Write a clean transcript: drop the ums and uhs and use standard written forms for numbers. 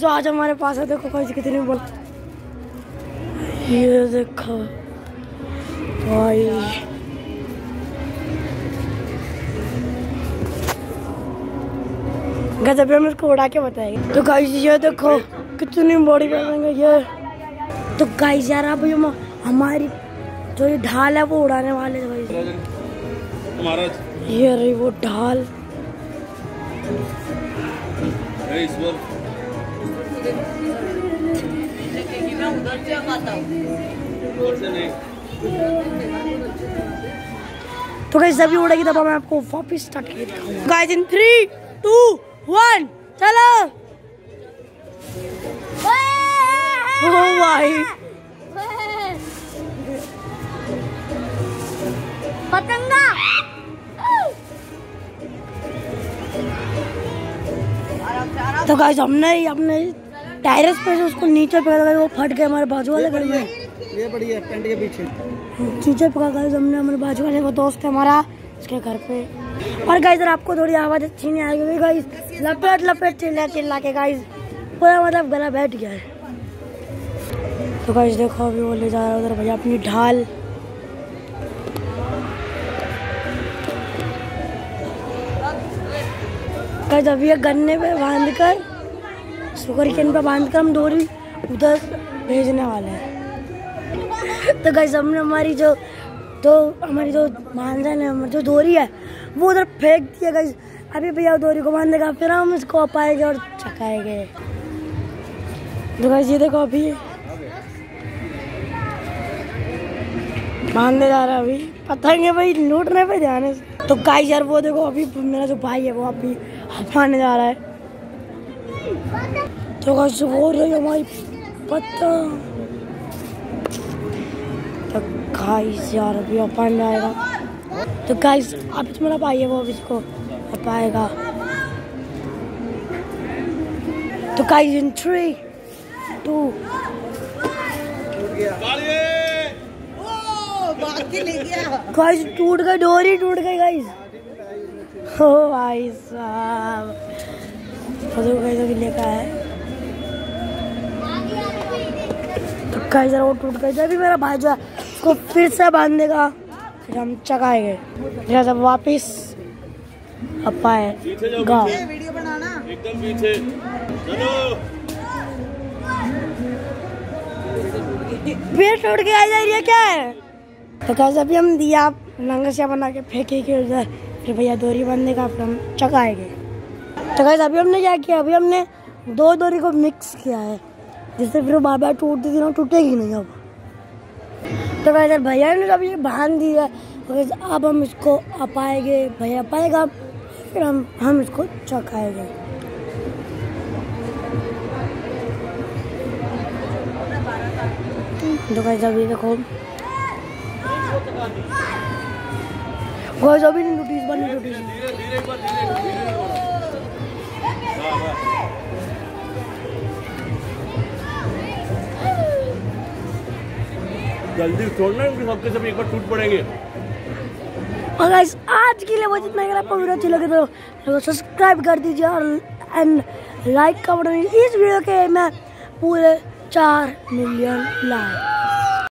तो आज हमारे पास है, देखो गाइस कितनी बोल, ये देखो भाई गजब, हम इसको उड़ा के बताएंगे। तो गाइस ये देखो कितनी बड़ी बनाएंगे ये। तो गाइस यार अब हमारी जो ये ढाल है वो उड़ाने वाले हैं गाइस। ये रही वो ढाल। तो गाइस जब ये उड़ेगी तब मैं आपको वापस स्टार्ट करके दिखाऊंगा। गाइस इन 3, 2, 1 चलो। ओ भाई पतंगा। तो गाइस हमने अपने टायर्स पे से उसको नीचे पकड़ा, वो फट गया हमारे बाजू वाले घर में। ये बड़ी है टेंट के पीछे नीचे पकड़ा गाइस हमने हमारे बाजू वाले, वो दोस्त है हमारा, उसके घर पे। और गाइस अगर आपको थोड़ी आवाज अच्छी नहीं आएगी गाइस, लपेट लपेट चिल्ला के गाइस पूरा मतलब गला बैठ गया है। तो गाइस देखो अभी वो ले जा रहा है उधर भैया अपनी ढाल। गाइस अभी ये गन्ने पे बांध कर, शुगर केन पे बांध कर हम डोरी उधर भेजने वाले हैं। तो गाइस हमने हमारी जो मांझन है, जो डोरी है वो उधर फेंक दिया गाइस। अभी भैया डोरी को बांधेगा, फिर हम इसको अपाएंगे और चकाएंगे। तो गाइस ये देखो अभी बांधने जा रहा है, अभी पतंगे भाई लूटने पे ध्यान है। तो गाइस यार वो देखो अभी मेरा जो भाई है वो अभी हपाने जा रहा है। तो गाइस वो रही हमारी पतंग। तो गाइस यार अभी अपन जाएगा। तो गाइस अब मेरा भाई है वो अभी इसको हपाएगा। तो गाइस इन 3, 2 गाइस टूट गई डोरी, टूट गई गाइस। ओ भाई साहब गाइस अभी लेकर है। तो गाइस वो टूट गई। अभी मेरा भाई जो है उसको फिर से बांध देगा, फिर हम चकाएंगे, फिर जब वापिस अपाएगा। वीडियो बनाना एकदम पीछे चलो। फिर टूट के आ जाएगी क्या है। तो गाइस अभी हम दिया नंगसिया बना के फेंकेंगे उधर, फिर भैया डोरी बांधेगा, फिर हम चकाएंगे। तो गाइस अभी हमने क्या किया, अभी हमने 2 डोरी को मिक्स किया है, जिससे फिर बार बार टूटती थी ना, टूटेगी नहीं अब। तो गाइस भैया ने अभी बांध दिया, तो अब हम इसको अपाएंगे, भैया अपाएगा, फिर हम इसको चकाएंगे। तो गाइस अभी देखो अभी नोटिस बनी, नोटिस जल्दी छोड़ना, इनके सबके सब एक बार टूट पड़ेंगे। और गाइस आज के लिए वो जितना, अगर आपको वीडियो अच्छी लगे तो सब्सक्राइब कर दीजिए और एंड लाइक का बटन। इस वीडियो के मैं पूरे 4 मिलियन लाइक